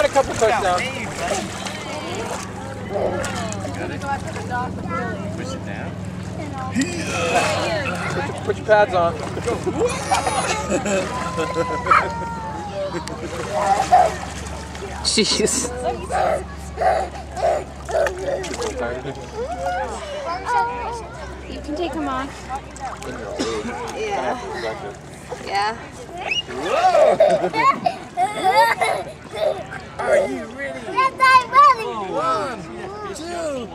couple touchdowns. Push it down. Put your pads on. Jeez. You can take them off. Yeah. Yeah. Are you ready? Yes, I'm ready. 1, 2,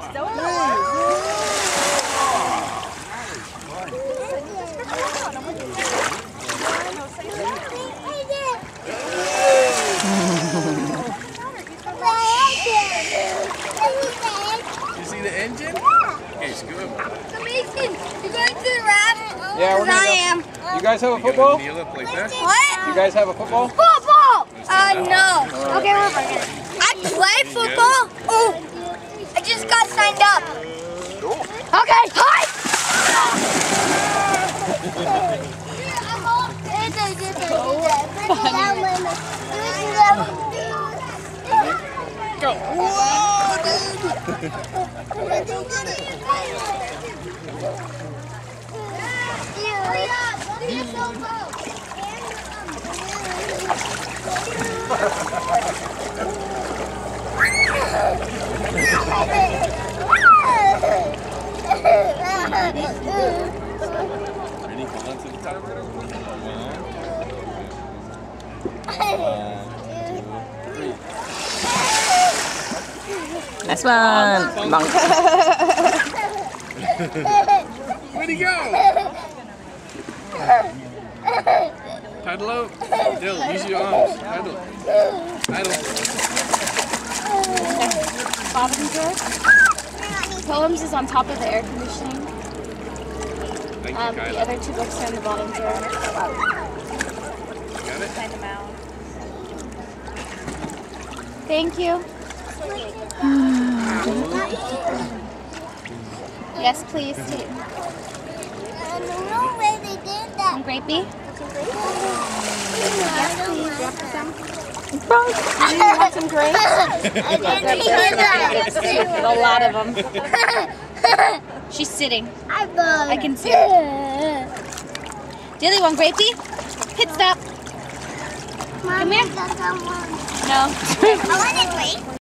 3. You see the engine? Okay, scoot. Amazing. You going to the raft? Yeah, we're gonna am. You guys have a football? Kneel up like that. What? You guys have a football? Football! No. Okay, we're bringing it. I play football. Oh, I just got signed up. Okay, hi! Go. Whoa, dude. Go get it. Ready? Hold on to the top. 1, 2, 3. Nice one. Bonk. Where'd he go? Paddle out. Dill, use your arms. Paddle. Paddle. Bottom drawer. Poems is on top of the air conditioning. Thank you, The Kyla. other 2 books are in the bottom drawer. Got it? Find them out. Thank you. Yes, please. Some grapey? Yes, please. Bonk. Do you want some grapes? A lot of them. She's sitting. I can see her. Dilly, want grapey? Hit stop. Come here. I No. want a grape.